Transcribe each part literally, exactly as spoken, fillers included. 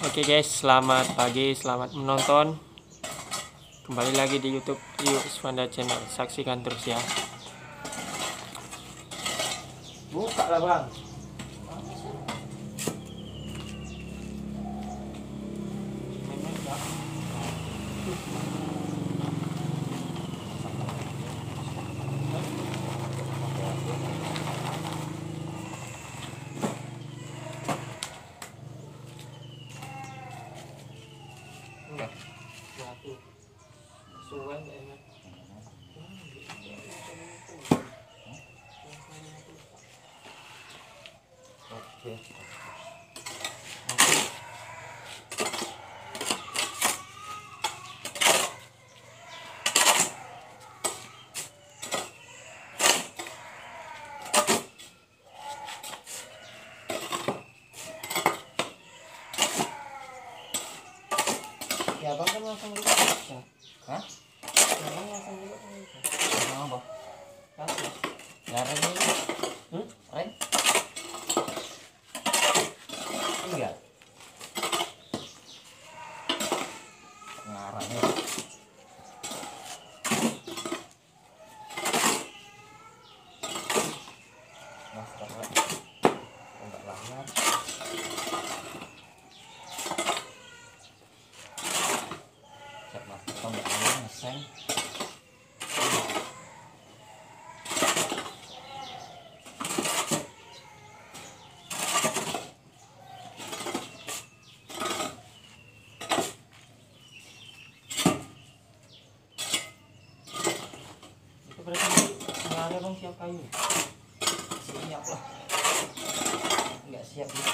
Oke guys, selamat pagi, selamat menonton. Kembali lagi di YouTube Yuswanda Channel. Saksikan terus ya. Buka lah bang. Enggak. Satu. Suwen enak. Oke. Ya abang kan langsung dulu bisa. Hah? Ya abang langsung dulu kan bisa. Sama apa? Langsung. Ya ada ini. Hmm? Rem? Enggak. Ngarangnya. Mas terus. Enggak lama. Cek mas kita enggak lama ngeseng. Nyala bang siap kayu. Siap lah. Enggak siap di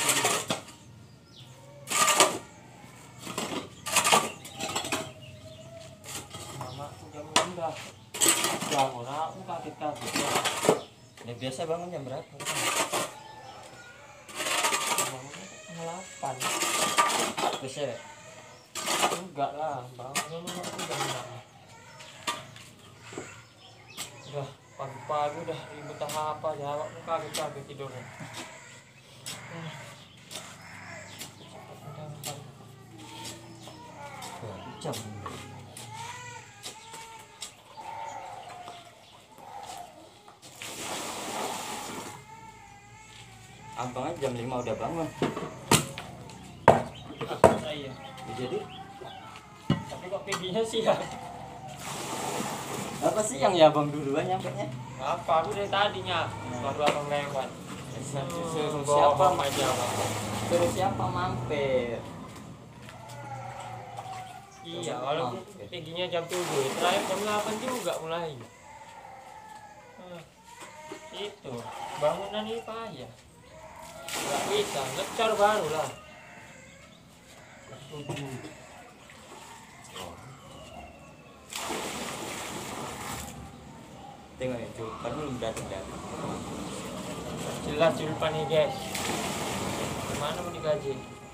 Mama aku jam rendah. Bangun aku kaget-kaget. Ya biasa bangun jam berapa? Bangunnya delapan. Bisa ya? Enggak lah, bangunnya mama aku jam enam. Udah pagi-pagi udah ribut apa jawab aku kaget-kaget tidurnya. Dua jam. Abang aja jam lima udah bangun. Ah, iya. Jadi Tapi kok paginya siang? apa sih yang ya abang duluan nyampe nya? Apa? Aku dari tadinya baru abang lewat. Suruh Hmm, siapa bohong aja bang. Suruh siapa mampir? Iya, walaupun paginya jam tujuh, terakhir jam delapan juga mulai. Hmm, itu bangunan ini payah. Nggak bisa, ngecor baru lah. Tengok ya, julpan belum datang datang. Jelas julpan nih guys. Gimana mau digaji?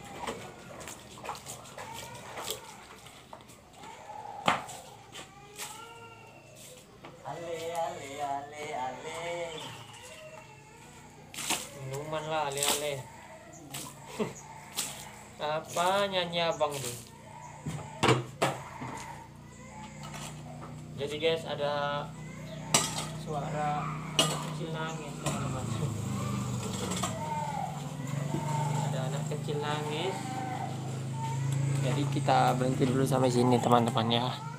Ale ale ale ale. Minuman lah, ale-ale. Apa nyanyi abang tuh? Jadi guys, ada suara anak kecil nangis teman-teman. Ada anak kecil nangis. Jadi kita berhenti dulu sampai sini teman-teman ya.